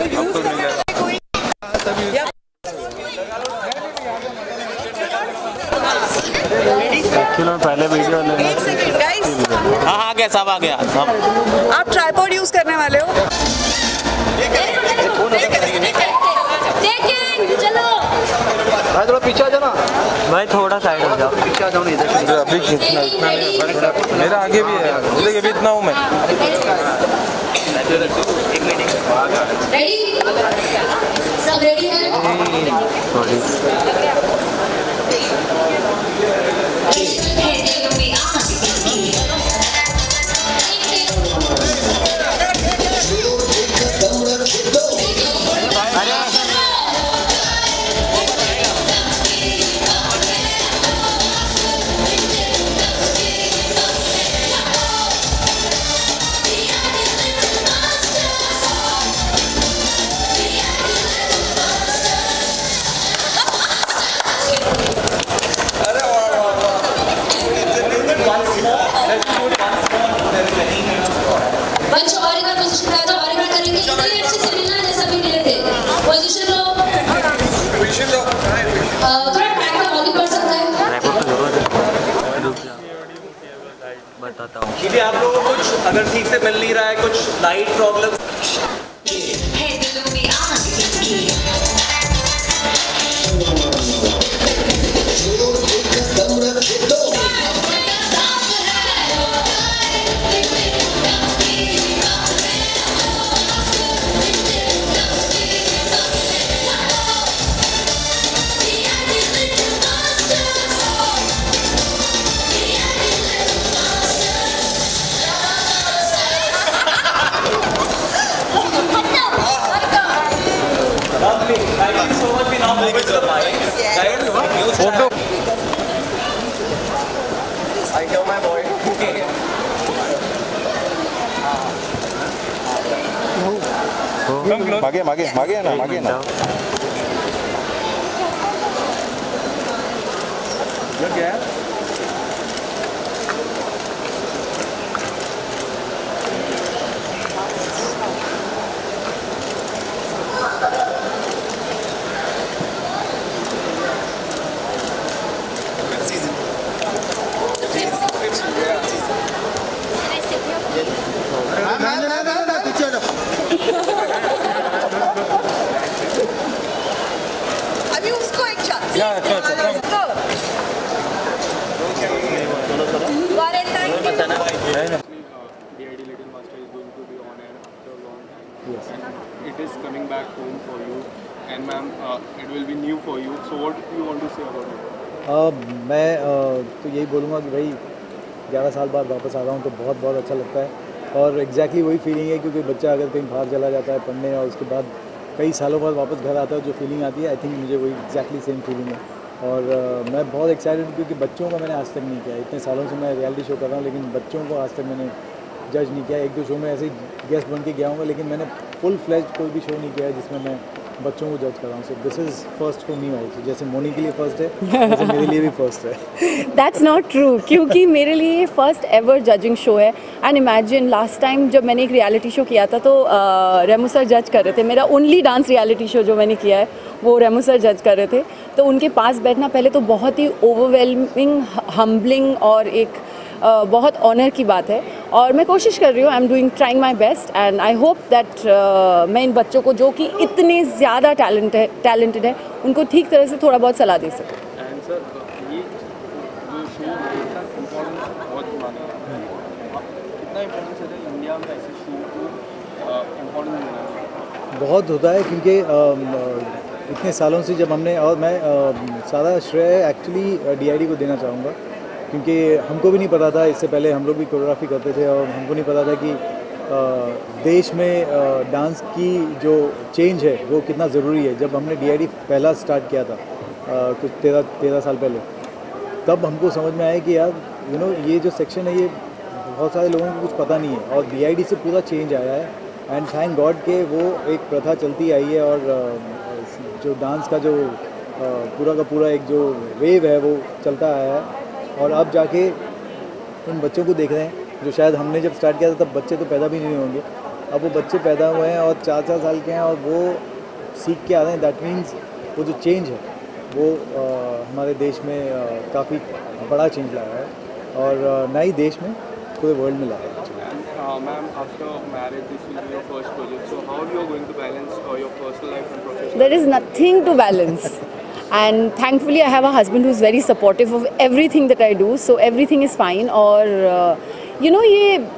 Views पहले video लेना। एक सेकंड गाइस, हाँ आ गया, सब आ गया। आप ट्राइपॉड यूज करने वाले हो? चलो भाई थोड़ा पीछे आ जाना, भाई थोड़ा साइड हो जाओ, पीछे आ जाओ नहीं इधर। अभी खींचना इतना नहीं, मेरा आगे भी है, देखिए अभी इतना हूँ मैं। रेडी, सब रेडी हैं? बच्चों और एक बार पोजीशन पे आ जाओ, और एक बार करेंगे, इतनी अच्छे से मिलना जैसा भी मिले थे। पोजीशन लो, थोड़ा ट्रैक पे वॉकिंग कर सकते हैं। बताता हूँ कि भी आप लोगों को कुछ अगर ठीक से मिल नहीं रहा है, कुछ लाइट प्रॉब्लम मागे मागे मागे ना, मागे ना। लग गया है? अभी उसको एक chance. DID Little Master is going to be on air after a long time. Yes. And it is coming back home for you. And ma'am, it will be new for you. So what do you want to say about it? मैं तो यही बोलूँगा कि भाई 11 साल बाद वापस आ रहा हूँ तो बहुत बहुत अच्छा लगता है। और एग्जैक्टली वही फीलिंग है, क्योंकि बच्चा अगर कहीं बाहर चला जाता है पढ़ने और उसके बाद कई सालों बाद वापस घर आता है, जो फीलिंग आती है, आई थिंक मुझे वही एग्जैक्टली सेम फीलिंग है। और मैं बहुत एक्साइटेड हूँ, क्योंकि बच्चों का मैंने आज तक नहीं किया। इतने सालों से मैं रियलिटी शो कर रहा हूँ, लेकिन बच्चों को आज तक मैंने जज नहीं किया। एक दो शो में ऐसे ही गेस्ट बन के गया हूँ, लेकिन मैंने फुल फ्लेज कोई भी शो नहीं किया है जिसमें मैं बच्चों को जज कर रहा हूँ। So this is first for me also. जैसे मोनी के लिए फर्स्ट है, वैसे मेरे लिए भी फर्स्ट है। दैट्स नॉट ट्रू, क्योंकि मेरे लिए फर्स्ट एवर जजिंग शो है। एंड इमेजिन लास्ट टाइम जब मैंने एक रियलिटी शो किया था तो रेमू सर जज कर रहे थे। मेरा ओनली डांस रियलिटी शो जो मैंने किया है वो रेमू सर जज कर रहे थे। तो उनके पास बैठना पहले तो बहुत ही ओवरवेलमिंग, हम्बलिंग और एक बहुत ऑनर की बात है। और मैं कोशिश कर रही हूँ, I am trying my best and I hope that मैं इन बच्चों को जो कि इतने ज़्यादा टैलेंटेड है उनको ठीक तरह से थोड़ा बहुत सलाह दे सकूँ। And sir, ये जो शो है इसका इम्पोर्टेंस बहुत माना है। कितना इम्पोर्टेंस है इंडिया में ऐसे शो को इम्पोर्टेंस देना? बहुत होता है, क्योंकि इतने सालों से जब हमने, और मैं सारा श्रेय एक्चुअली DID को देना चाहूँगा, क्योंकि हमको भी नहीं पता था। इससे पहले हम लोग भी कोरियोग्राफी करते थे और हमको नहीं पता था कि देश में डांस की जो चेंज है वो कितना ज़रूरी है। जब हमने DID पहला स्टार्ट किया था कुछ 13 साल पहले, तब हमको समझ में आया कि यार ये जो सेक्शन है ये बहुत सारे लोगों को कुछ पता नहीं है, और DID से पूरा चेंज आया है। एंड थैंक गॉड के वो एक प्रथा चलती आई है, और जो डांस का जो पूरा का पूरा एक जो वेव है वो चलता आया है। और अब जाके उन बच्चों को देख रहे हैं जो शायद हमने जब स्टार्ट किया था तब बच्चे तो पैदा भी नहीं होंगे, अब वो बच्चे पैदा हुए हैं और 4-4 साल के हैं और वो सीख के आ रहे हैं। दैट मीन्स वो जो चेंज है वो हमारे देश में काफ़ी बड़ा चेंज लाया है और ना ही देश में पूरे वर्ल्ड में लाया है। Ma'am, after marriage, this will be your first project. So, how you are going to balance your personal life and professional? There is nothing to balance. And thankfully I have a husband who's very supportive of everything that I do, so everything is fine. और you know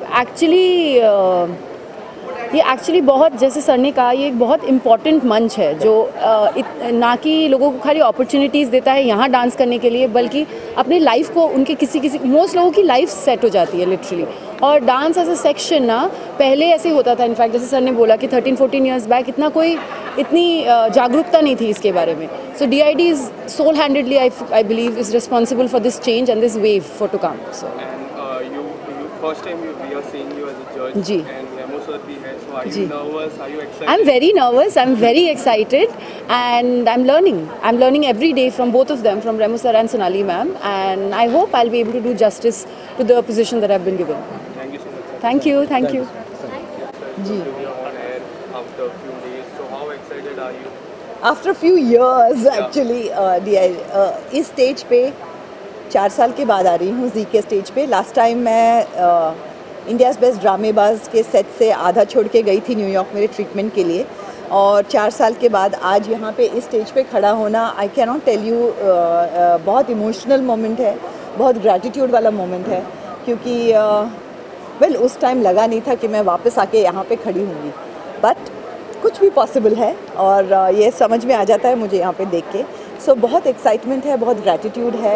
ये actually बहुत, जैसे sir ने कहा, ये एक बहुत important मंच है जो ना कि लोगों को खाली अपॉर्चुनिटीज़ देता है यहाँ डांस करने के लिए, बल्कि अपने लाइफ को उनके किसी मोस्ट लोगों की लाइफ सेट हो जाती है लिटरली। और डांस एज अ सेक्शन ना पहले ऐसे होता था, इनफैक्ट जैसे सर ने बोला कि 13-14 ईयर्स बैक इतनी जागरूकता नहीं थी इसके बारे में। So DID is sole handedly I believe is responsible for this change and this wave for to come. So First time we are seeing you as a judge. जी. And Remo sir bhi hai. So are you nervous? Are you excited? I'm very nervous. I'm very excited, and I'm learning. I'm learning every day from both of them, from Remo sir and Sonali ma'am, and I hope I'll be able to do justice to the position that I've been given. Thank you so much, sir. Thank you. Thank you. जी. We are on air after a few days. So how excited are you? After a few years, actually, इस stage पे 4 साल के बाद आ रही हूँ जी के stage पे। लास्ट टाइम मैं इंडियाज़ बेस्ट ड्रामेबाज के सेट से आधा छोड़ के गई थी न्यूयॉर्क मेरे ट्रीटमेंट के लिए, और 4 साल के बाद आज यहाँ पे इस स्टेज पे खड़ा होना, I can not tell you, बहुत इमोशनल मोमेंट है, बहुत ग्रैटिट्यूड वाला मोमेंट है, क्योंकि वेल उस टाइम लगा नहीं था कि मैं वापस आके यहाँ पे खड़ी होंगी, बट कुछ भी पॉसिबल है और ये समझ में आ जाता है मुझे यहाँ पे देख के। सो बहुत एक्साइटमेंट है, बहुत ग्रैटिट्यूड है।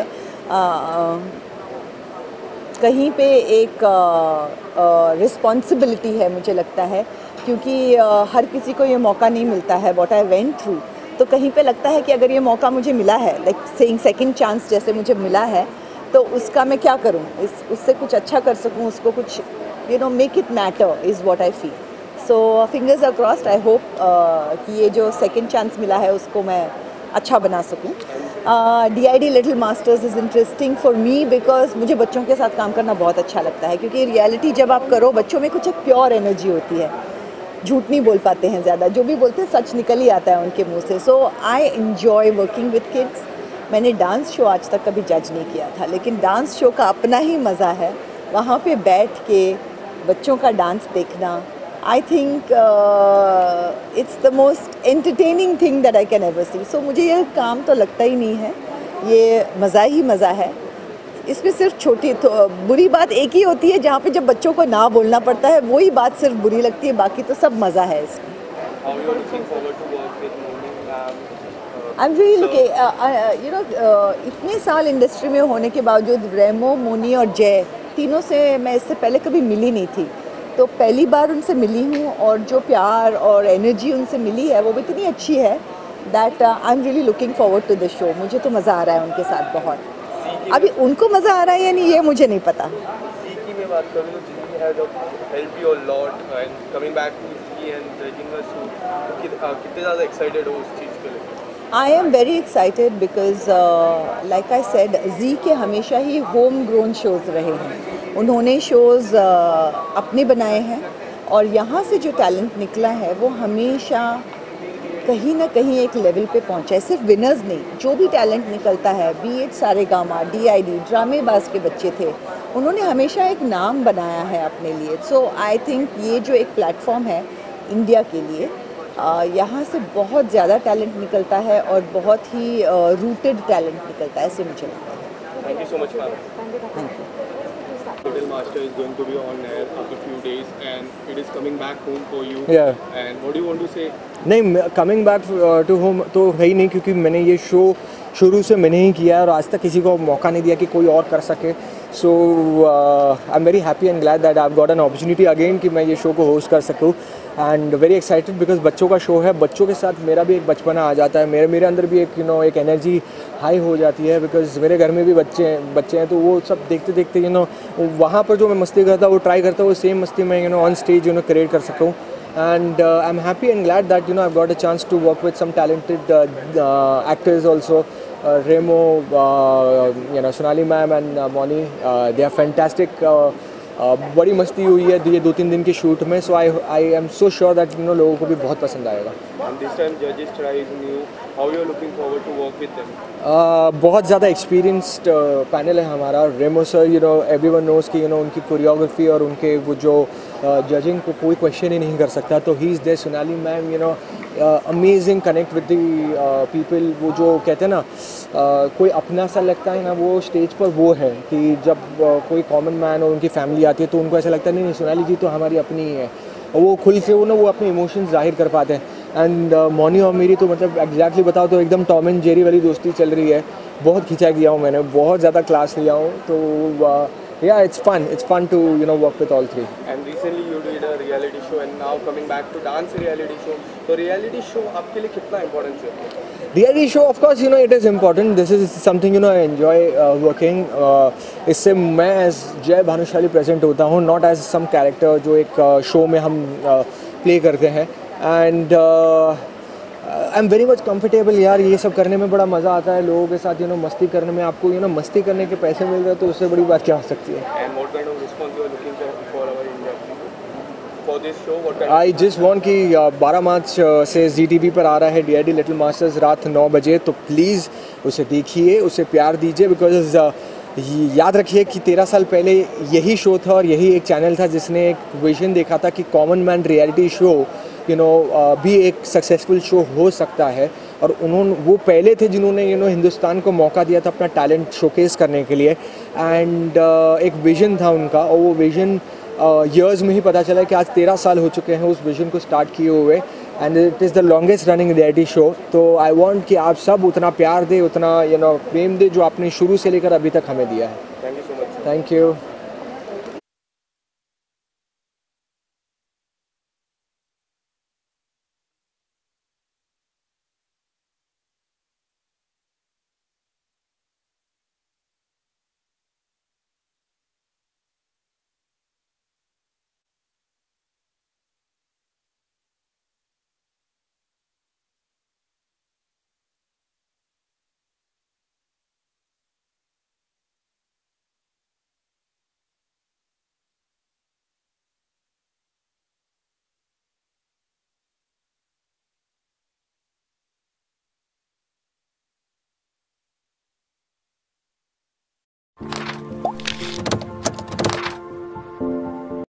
कहीं पे एक रिस्पॉन्सिबिलिटी है मुझे लगता है, क्योंकि हर किसी को ये मौका नहीं मिलता है व्हाट आई वेंट थ्रू। तो कहीं पे लगता है कि अगर ये मौका मुझे मिला है, लाइक सेइंग सेकंड चांस जैसे मुझे मिला है, तो उसका मैं क्या करूँ, उससे कुछ अच्छा कर सकूँ, उसको कुछ make it matter is what I feel. So fingers are crossed. I hope कि ये जो सेकंड चांस मिला है उसको मैं अच्छा बना सकूँ। DID little masters is interesting for me because मुझे बच्चों के साथ काम करना बहुत अच्छा लगता है, क्योंकि रियलिटी जब आप करो, बच्चों में कुछ एक प्योर एनर्जी होती है, झूठ नहीं बोल पाते हैं ज़्यादा, जो भी बोलते हैं सच निकल ही आता है उनके मुंह से। So I enjoy working with kids. मैंने डांस शो आज तक कभी जज नहीं किया था, लेकिन डांस शो का अपना ही मज़ा है, वहाँ पे बैठ के बच्चों का डांस देखना। I think it's the most entertaining thing that I can ever see. So मुझे ये काम तो लगता ही नहीं है, ये मज़ा ही मज़ा है। इसमें सिर्फ छोटी तो बुरी बात एक ही होती है, जहाँ पे जब बच्चों को ना बोलना पड़ता है वही बात सिर्फ बुरी लगती है, बाकी तो सब मज़ा है इसमें। How you are looking forward to work with Moni ma'am? I'm really looking, इतने साल इंडस्ट्री में होने के बावजूद रेमो, मोनी और जय तीनों से मैं इससे पहले कभी मिली नहीं थी, तो पहली बार उनसे मिली हूँ, और जो प्यार और एनर्जी उनसे मिली है वो भी इतनी अच्छी है that I am really looking forward to this show. मुझे तो मज़ा आ रहा है उनके साथ बहुत। अभी उनको मज़ा आ रहा है या नहीं ये मुझे नहीं पता। Ziki में बात करूँ तो Ziki has helped you a lot and coming back to Ziki and judging us, तो कितने ज़्यादा एक्साइटेड हो उस चीज़ के लिए? I am very excited because like I said, जी के हमेशा ही होम ग्रोन शोज़ रहे हैं। उन्होंने शोज़ अपने बनाए हैं, और यहाँ से जो टैलेंट निकला है वो हमेशा कहीं ना कहीं एक लेवल पे पहुँचा है। सिर्फ विनर्स नहीं, जो भी टैलेंट निकलता है, बी इट सारेगामा, DID, ड्रामेबाज के बच्चे थे, उन्होंने हमेशा एक नाम बनाया है अपने लिए। सो आई थिंक ये जो एक प्लेटफॉर्म है इंडिया के लिए, यहाँ से बहुत ज़्यादा टैलेंट निकलता है और बहुत ही रूटेड टैलेंट निकलता है, ऐसे मुझे लगता है। Thank you so much, ma'am. Thank you. Little Master is going to be on air after a few days and it is coming back home for you. Yeah. And what do you want to say? नहीं, coming back to home तो है ही नहीं, क्योंकि मैंने ये show शुरू से मैंने ही किया है और आज तक किसी को मौका नहीं दिया कि कोई और कर सके। So I am very happy and glad that I have got an opportunity again कि मैं ये शो को होस्ट कर सकूँ, एंड वेरी एक्साइटेड बिकॉज बच्चों का शो है। बच्चों के साथ मेरा भी एक बचपना आ जाता है, मेरे अंदर भी एक एक एनर्जी हाई हो जाती है, बिकॉज मेरे घर में भी बच्चे हैं, तो वो सब देखते देखते वहाँ पर जो मैं मस्ती करता वो ट्राई करता वो सेम मस्ती मैं ऑन स्टेज क्रिएट कर सकूँ। And I'm happy and glad that I've got a chance to work with some talented actors also. Remo, Sonali ma'am and Moni, they are fantastic बड़ी मस्ती हुई है ये 2-3 दिन के शूट में. So I am so sure that लोगों को भी बहुत पसंद आएगा. बहुत ज़्यादा एक्सपीरियंस्ड पैनल है हमारा. रेमो सर एवरीवन नोज़ कि उनकी कोरियोग्राफी और उनके वो जो जजिंग को कोई क्वेश्चन ही नहीं कर सकता. तो he is there. Sonali ma'am amazing connect with the people. वो जो कहते हैं ना कोई अपना सा लगता है ना, वो स्टेज पर वो है कि जब कोई कॉमन मैन और उनकी फैमिली आती है तो उनको ऐसा लगता है नहीं सोनाली जी तो हमारी अपनी ही है. और वो खुल के वो अपने इमोशंस जाहिर कर पाते हैं. एंड मौनी और मेरी तो मतलब एग्जैक्टली बताओ तो एकदम टॉम एंड जेरी वाली दोस्ती चल रही है. बहुत खिंचा किया हूँ मैंने, बहुत ज़्यादा क्लास लिया हूँ. तो yeah, it's fun to work with all three. And recently you did a reality show and now coming back to dance reality show. So reality show आपके लिए कितना important है? Reality show of course it is important. This is something I enjoy working. इससे मैं as जय Bhanushali present होता हूँ, not as some character जो एक show में हम play करते हैं. And I am very much comfortable यार. ये सब करने में बड़ा मज़ा आता है लोगों के साथ मस्ती करने में. आपको मस्ती करने के पैसे मिल रहे हैं तो उससे बड़ी बात क्या हो सकती है. आई जस्ट वॉन्ट कि 12 मार्च से ZTV पर आ रहा है DID लिटिल मास्टर्स रात 9 बजे. तो प्लीज़ उसे देखिए, उसे प्यार दीजिए. बिकॉज याद रखिए कि 13 साल पहले यही शो था और यही एक चैनल था जिसने एक विजन देखा था कि कॉमन मैन रियलिटी शो भी एक सक्सेसफुल शो हो सकता है. और वो पहले थे जिन्होंने हिंदुस्तान को मौका दिया था अपना टैलेंट शोकेस करने के लिए. एंड एक विज़न था उनका और वो विज़न ईयर्स में ही पता चला कि आज 13 साल हो चुके हैं उस विज़न को स्टार्ट किए हुए. And it is the longest running reality show. तो आई वांट कि आप सब उतना प्यार दे, उतना प्रेम दे जो आपने शुरू से लेकर अभी तक हमें दिया है. Thank you so much. Thank you.